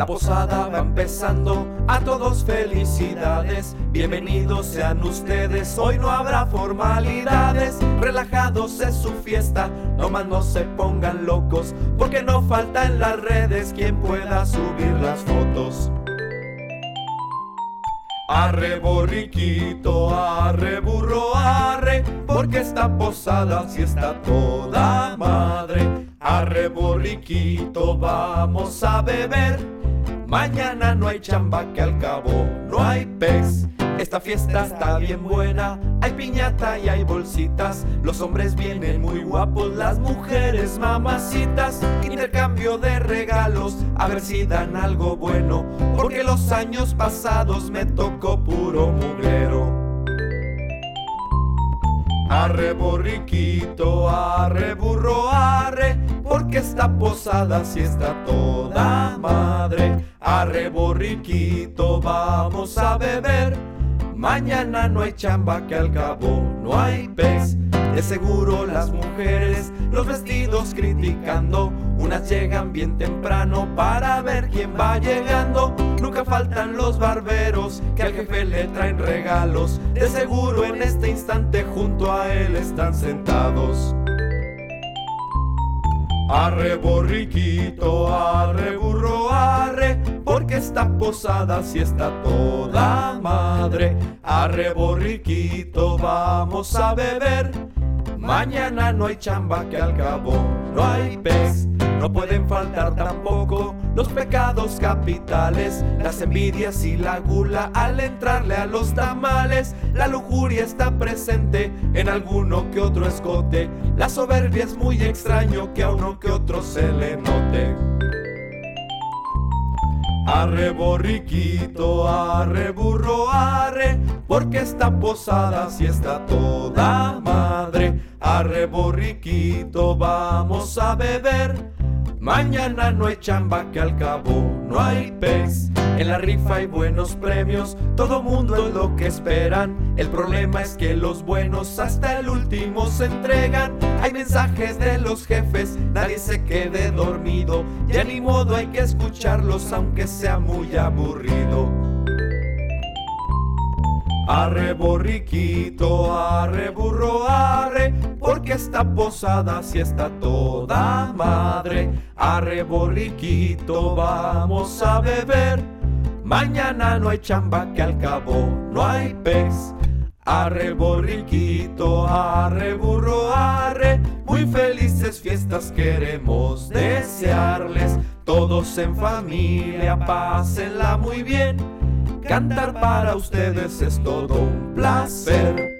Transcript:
La posada va empezando, a todos felicidades. Bienvenidos sean ustedes, hoy no habrá formalidades. Relajados es su fiesta, nomás no se pongan locos, porque no falta en las redes quien pueda subir las fotos. Arre borriquito, arre burro, arre, porque esta posada sí está toda madre. Arre borriquito, vamos a beber, mañana no hay chamba que al cabo no hay pez. Esta fiesta está bien buena, hay piñata y hay bolsitas. Los hombres vienen muy guapos, las mujeres mamacitas. Intercambio de regalos, a ver si dan algo bueno, porque los años pasados me tocó puro mugrero. Arre borriquito, arre burro, arre, porque esta posada sí está toda madre. Arre borriquito, vamos a beber, mañana no hay chamba que al cabo no hay pez. De seguro las mujeres, los vestidos criticando, unas llegan bien temprano para ver quién va llegando. Nunca faltan los barberos que al jefe le traen regalos, de seguro en este instante junto a él están sentados. Arre borriquito, arre burro, arre, porque esta posada sí está toda madre. Arre borriquito, vamos a beber, mañana no hay chamba que al cabo no hay pez. No pueden faltar tampoco los pecados capitales, las envidias y la gula al entrarle a los tamales. La lujuria está presente en alguno que otro escote, la soberbia es muy extraño que a uno que otro se le note. Arre borriquito, arre burro, arre, porque esta posada sí está toda madre. Arre borriquito, vamos a beber, mañana no hay chamba que al cabo no hay pez. En la rifa hay buenos premios, todo mundo es lo que esperan. El problema es que los buenos hasta el último se entregan. Hay mensajes de los jefes, nadie se quede dormido, ya ni modo hay que escucharlos aunque sea muy aburrido. Arre borriquito, arre burro, arre, porque esta posada sí está toda madre. Arre borriquito, vamos a beber, mañana no hay chamba que al cabo no hay pez. Arre borriquito, arre burro, arre, muy felices fiestas queremos desearles. Todos en familia, pásenla muy bien, cantar para ustedes es todo un placer.